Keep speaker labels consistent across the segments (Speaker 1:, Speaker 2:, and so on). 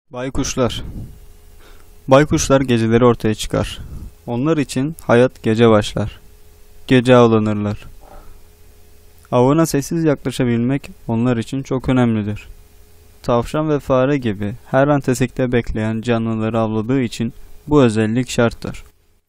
Speaker 1: Baykuşlar. Baykuşlar geceleri ortaya çıkar. Onlar için hayat gece başlar. Gece avlanırlar. Avına sessiz yaklaşabilmek onlar için çok önemlidir. Tavşan ve fare gibi her an tetikte bekleyen canlıları avladığı için bu özellik şarttır.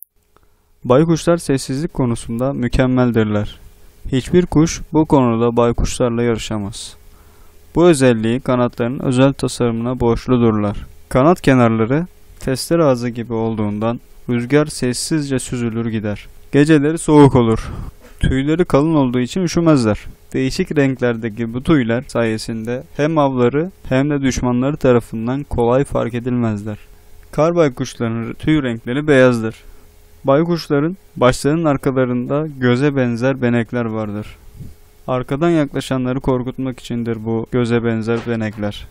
Speaker 1: Baykuşlar sessizlik konusunda mükemmeldirler. Hiçbir kuş bu konuda baykuşlarla yarışamaz. Bu özelliği kanatlarının özel tasarımına borçludurlar. Kanat kenarları testere ağzı gibi olduğundan rüzgar sessizce süzülür gider. Geceleri soğuk olur. Tüyleri kalın olduğu için üşümezler. Değişik renklerdeki bu tüyler sayesinde hem avları hem de düşmanları tarafından kolay fark edilmezler. Kar baykuşlarının tüy renkleri beyazdır. Baykuşların başlarının arkalarında göze benzer benekler vardır. Arkadan yaklaşanları korkutmak içindir bu göze benzer benekler.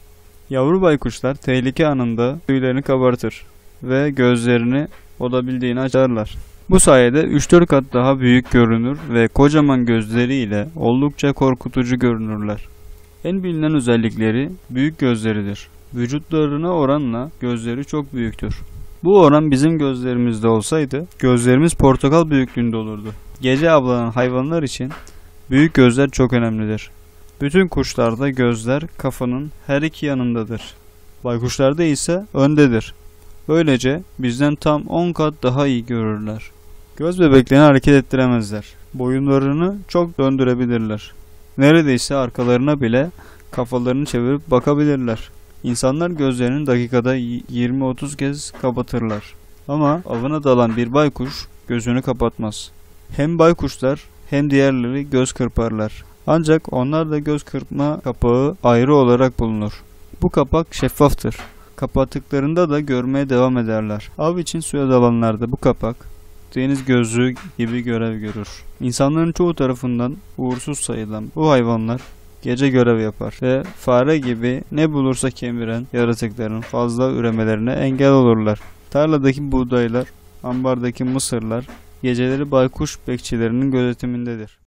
Speaker 1: Yavru baykuşlar tehlike anında tüylerini kabartır ve gözlerini olabildiğini açarlar. Bu sayede 3-4 kat daha büyük görünür ve kocaman gözleriyle oldukça korkutucu görünürler. En bilinen özellikleri büyük gözleridir. Vücutlarına oranla gözleri çok büyüktür. Bu oran bizim gözlerimizde olsaydı gözlerimiz portakal büyüklüğünde olurdu. Gece avlanan hayvanlar için büyük gözler çok önemlidir. Bütün kuşlarda gözler kafanın her iki yanındadır. Baykuşlarda ise öndedir. Böylece bizden tam 10 kat daha iyi görürler. Göz bebeklerini hareket ettiremezler. Boyunlarını çok döndürebilirler. Neredeyse arkalarına bile kafalarını çevirip bakabilirler. İnsanlar gözlerini dakikada 20-30 kez kapatırlar. Ama avına dalan bir baykuş gözünü kapatmaz. Hem baykuşlar hem diğerleri göz kırparlar. Ancak onlarda göz kırpma kapağı ayrı olarak bulunur. Bu kapak şeffaftır. Kapattıklarında da görmeye devam ederler. Av için suya dalanlarda bu kapak deniz gözlüğü gibi görev görür. İnsanların çoğu tarafından uğursuz sayılan bu hayvanlar gece görev yapar ve fare gibi ne bulursa kemiren yaratıkların fazla üremelerine engel olurlar. Tarladaki buğdaylar, ambardaki mısırlar geceleri baykuş bekçilerinin gözetimindedir.